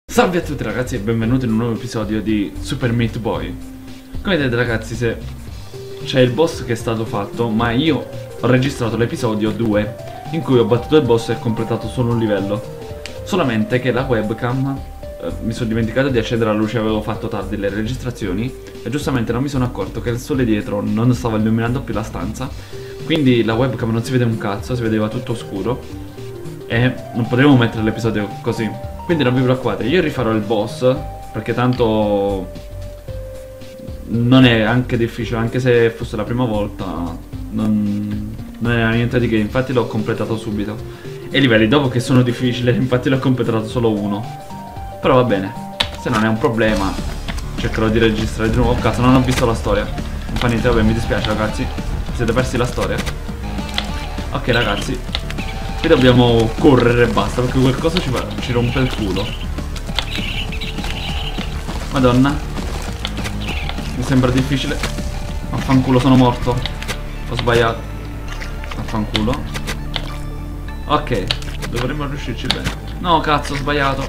Salve a tutti ragazzi e benvenuti in un nuovo episodio di Super Meat Boy. Come vedete ragazzi, se c'è il boss che è stato fatto, ma io ho registrato l'episodio 2 in cui ho battuto il boss e ho completato solo un livello. Solamente che la webcam, mi sono dimenticato di accendere la luce, avevo fatto tardi le registrazioni e giustamente non mi sono accorto che il sole dietro non stava illuminando più la stanza. Quindi la webcam non si vede un cazzo, si vedeva tutto scuro e non potevo mettere l'episodio così. Quindi non vi preoccupate, io rifarò il boss, perché tanto non è anche difficile, anche se fosse la prima volta, non era niente di che, infatti l'ho completato subito. E i livelli dopo che sono difficili, infatti l'ho completato solo uno. Però va bene, se non è un problema, cercherò di registrare di nuovo. Cazzo, non ho visto la storia. Non fa niente, vabbè, mi dispiace ragazzi, siete persi la storia. Ok ragazzi, qui dobbiamo correre e basta, perché qualcosa ci rompe il culo. Madonna, mi sembra difficile. Affanculo, sono morto. Ho sbagliato. Affanculo. Ok, dovremmo riuscirci bene. No, cazzo, ho sbagliato.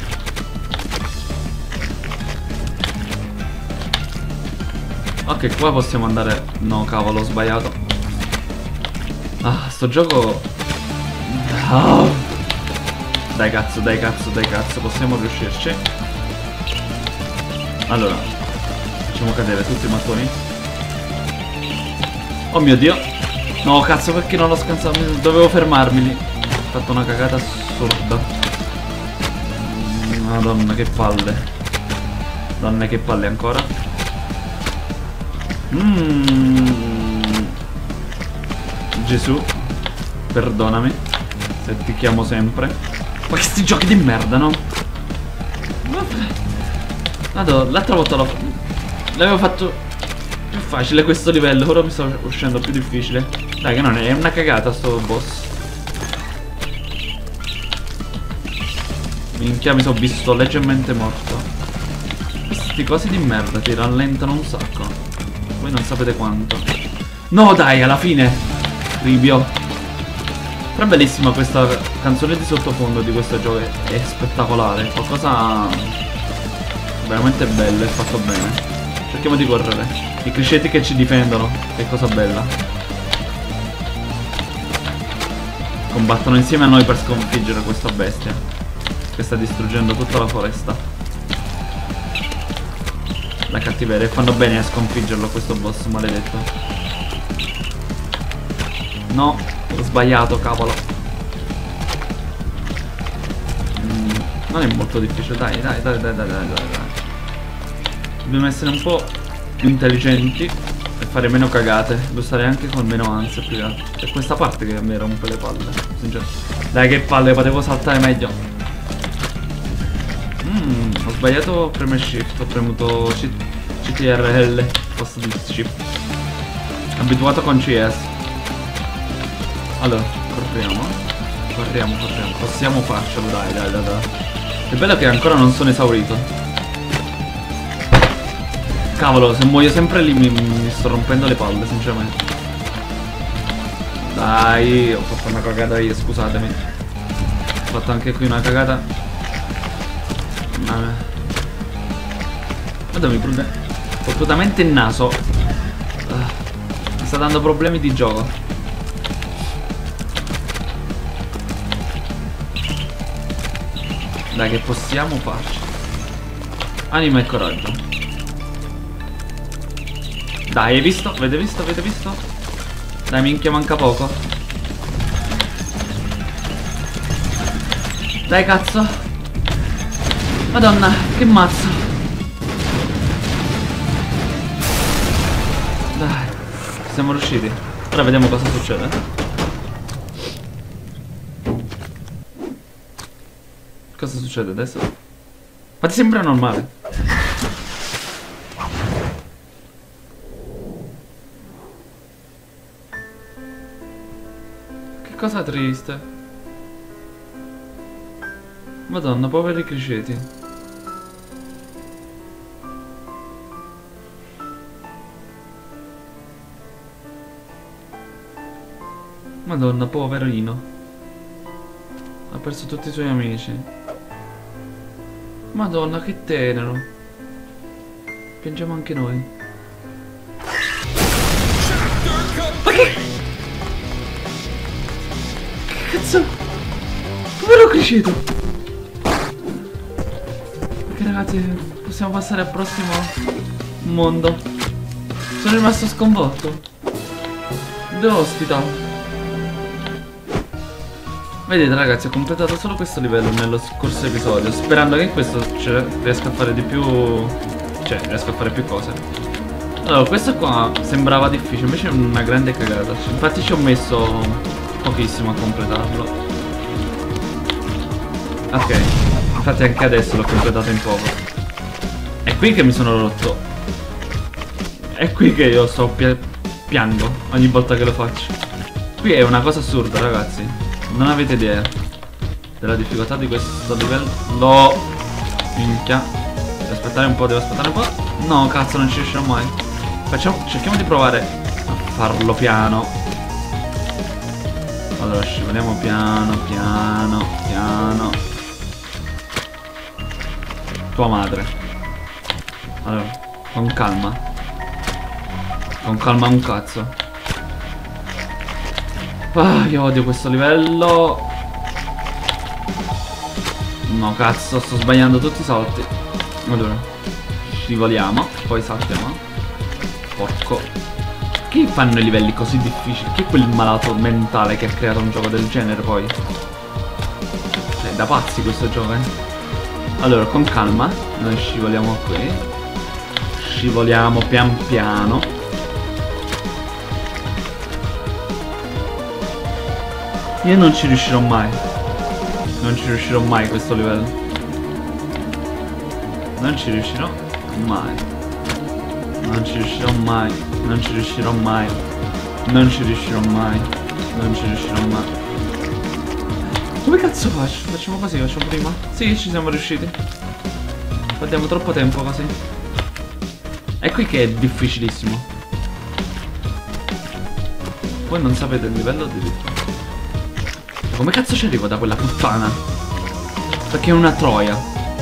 Ok, qua possiamo andare. No, cavolo, ho sbagliato. Ah, sto gioco. Oh. Dai cazzo, dai cazzo, dai cazzo, possiamo riuscirci. Allora, facciamo cadere tutti i mattoni. Oh mio dio. No cazzo, perché non l'ho scansato? Dovevo fermarmi lì. Ho fatto una cagata assurda. Madonna che palle. Madonna che palle ancora. Gesù, perdonami se ti chiamo sempre. Ma questi giochi di merda, no? Madonna, l'altra volta l'avevo fatto più facile questo livello, ora mi sta uscendo più difficile. Dai, che non è una cagata sto boss. Minchia, mi sono visto leggermente morto. Questi cosi di merda ti rallentano un sacco. Voi non sapete quanto. No dai, alla fine Ribio. Però è bellissima questa canzone di sottofondo di questo gioco, è spettacolare, qualcosa veramente bello, è fatto bene. Cerchiamo di correre. I criceti che ci difendono, che cosa bella. Combattono insieme a noi per sconfiggere questa bestia che sta distruggendo tutta la foresta. La cattiveria, e fanno bene a sconfiggerlo questo boss maledetto. No, ho sbagliato, cavolo. Non è molto difficile, dai. Dobbiamo essere un po' più intelligenti e fare meno cagate. Devo stare anche con meno ansia più che altro. È questa parte che a me rompe le palle, sinceramente. Dai, che palle, potevo saltare meglio. Ho sbagliato a premere shift, ho premuto CTRL al posto di shift. Abituato con CS. Allora, corriamo, possiamo farcelo, dai. Il bello è che ancora non sono esaurito. Cavolo, se muoio sempre lì mi sto rompendo le palle, sinceramente. Dai, ho fatto una cagata io, scusatemi. Ho fatto anche qui una cagata. Guarda, mi prude completamente il naso. Mi sta dando problemi di gioco. Dai, che possiamo farci. Anima e coraggio. Dai, hai visto? Avete visto? Dai, minchia, manca poco. Dai, cazzo. Madonna, che mazzo. Dai, siamo riusciti. Ora vediamo cosa succede. Cosa succede adesso? Ma ti sembra normale? Che cosa triste. Madonna, poveri criceti. Madonna, poverino. Ha perso tutti i suoi amici. Madonna, che tenero. Piangiamo anche noi. Ma che cazzo? Come l'ho cresciuto? Ok ragazzi, possiamo passare al prossimo mondo. Sono rimasto sconvolto. Dove ospita? Vedete ragazzi, ho completato solo questo livello nello scorso episodio, sperando che in questo riesca a fare di più. Cioè, riesco a fare più cose. Allora, questo qua sembrava difficile, invece è una grande cagata. Infatti ci ho messo pochissimo a completarlo. Ok, infatti anche adesso l'ho completato in poco. È qui che mi sono rotto. È qui che io piango ogni volta che lo faccio. Qui è una cosa assurda ragazzi. Non avete idea della difficoltà di questo livello. Minchia. Devo aspettare un po', devo aspettare un po'. No, cazzo, non ci riuscirò mai. Cerchiamo di provare a farlo piano. Allora, scivoliamo piano, piano, piano. Tua madre. Allora, con calma. Con calma un cazzo. Ah, io odio questo livello. No, cazzo, sto sbagliando tutti i salti. Allora, scivoliamo, poi saltiamo. Porco. Che fanno i livelli così difficili? Chi è quel malato mentale che ha creato un gioco del genere poi? Cioè, da pazzi questo gioco, Allora, con calma. Noi scivoliamo qui. Scivoliamo pian piano. Io non ci riuscirò mai. Non ci riuscirò mai a questo livello. Non ci riuscirò mai. Non ci riuscirò mai. Non ci riuscirò mai. Non ci riuscirò mai. Non ci riuscirò mai. Come cazzo faccio? Facciamo così, facciamo prima. Sì, ci siamo riusciti. Perdiamo troppo tempo così. È qui che è difficilissimo. Voi non sapete il livello di... Come cazzo ci arrivo da quella puttana? Perché è una troia.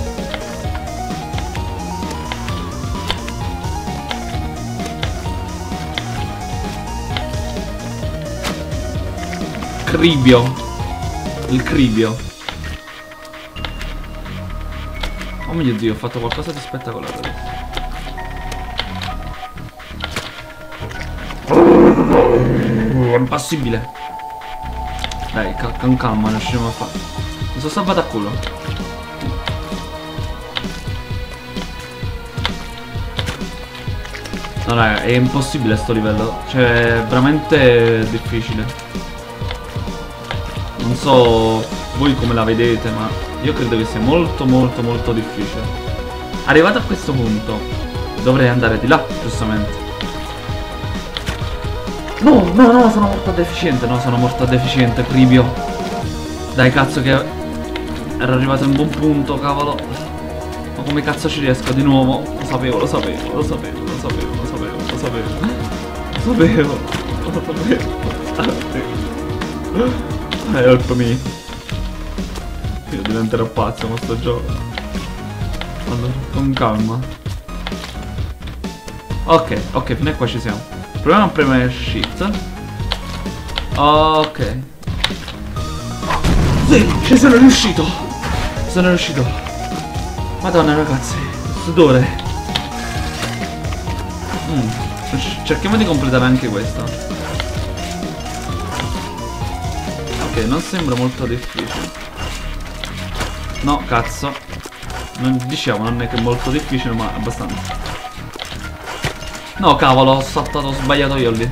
Cribio. Il cribio. Oh mio Dio, ho fatto qualcosa di spettacolare. È impossibile. Dai, con calma, non riusciremo a fare. Mi sono salvato a culo. No raga, è impossibile sto livello. Cioè, è veramente difficile. Non so voi come la vedete, ma io credo che sia molto molto molto difficile. Arrivato a questo punto dovrei andare di là, giustamente. No, no, no, sono morto a deficiente. No, sono morto a deficiente, cribio. Dai, cazzo che ero arrivato in buon punto, cavolo. Ma come cazzo ci riesco di nuovo? Lo sapevo, lo sapevo, lo sapevo, lo sapevo, lo sapevo, lo sapevo. Lo sapevo, lo sapevo. Help me. Io diventerò pazzo con sto gioco. Allora, con calma. Ok, ok, fino a qua ci siamo. Proviamo a premere shift. Ok. Sì, ci sono riuscito. Sono riuscito. Madonna ragazzi, sudore. Cerchiamo di completare anche questo. Ok, non sembra molto difficile. No, cazzo. Diciamo, non è che è molto difficile, ma abbastanza. No, cavolo, ho saltato, ho sbagliato io lì.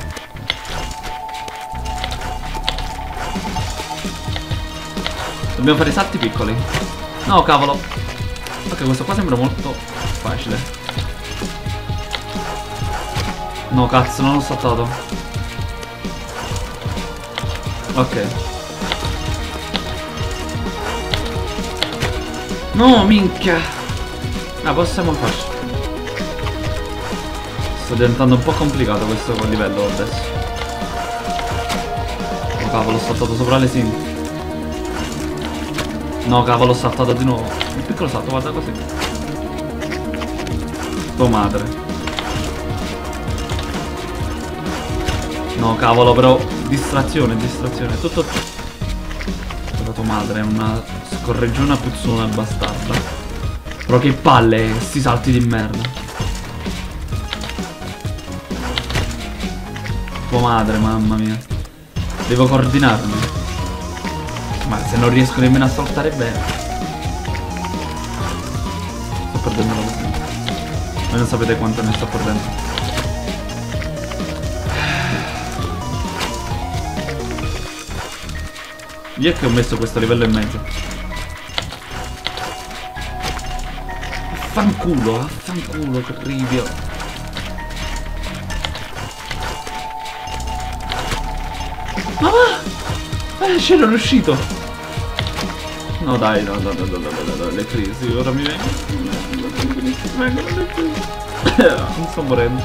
Dobbiamo fare i salti piccoli. No, cavolo. Ok, questo qua sembra molto facile. No, cazzo, non l'ho saltato. Ok. No, minchia. Ah, possiamo farci. Sta diventando un po' complicato questo livello adesso. Oh cavolo, ho saltato sopra le cinghie. No, cavolo, ho saltato di nuovo. Un piccolo salto, guarda così. Tua madre. No, cavolo, però. Distrazione, distrazione. Tutto. Però tua madre è una scorreggiona puzzona bastarda. Però che palle, sti salti di merda. Tua madre, mamma mia. Devo coordinarmi. Ma se non riesco nemmeno a saltare bene. Sto perdendo la visione. Voi non sapete quanto ne sto perdendo. Io che ho messo questo livello e mezzo. Affanculo, che rivio. Ma va! C'ero riuscito! No dai, no, le crisi, ora mi vengono le crisi. Non sto morendo.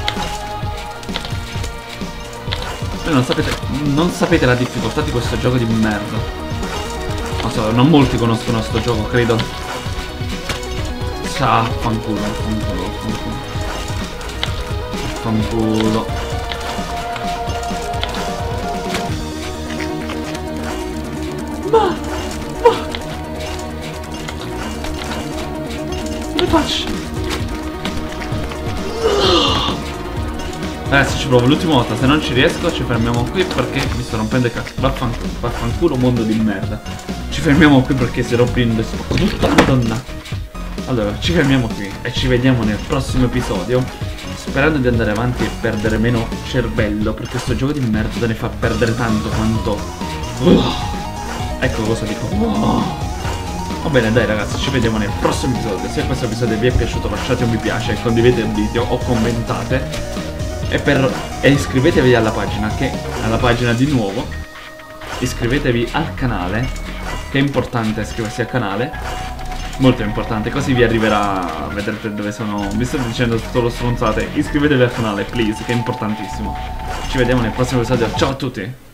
Voi non sapete la difficoltà di questo gioco di merda. Non so, non molti conoscono sto gioco, credo. Ciao, fanculo. Ma come faccio? Adesso ci provo l'ultima volta, se non ci riesco ci fermiamo qui perché mi sto rompendo il cazzo. Vaffanculo mondo di merda. Ci fermiamo qui perché si rompendo spacco tutta la madonna. Allora, ci fermiamo qui e ci vediamo nel prossimo episodio. Sperando di andare avanti e perdere meno cervello, perché questo gioco di merda te ne fa perdere tanto quanto. Ecco cosa dico. Va bene, dai ragazzi, ci vediamo nel prossimo episodio. Se questo episodio vi è piaciuto lasciate un mi piace, condividete il video o commentate. E iscrivetevi alla pagina di nuovo. Iscrivetevi al canale, che è importante iscriversi al canale. Molto importante, così vi arriverà. Vedrete dove sono. Vi sto dicendo solo stronzate. Iscrivetevi al canale, please, che è importantissimo. Ci vediamo nel prossimo episodio. Ciao a tutti.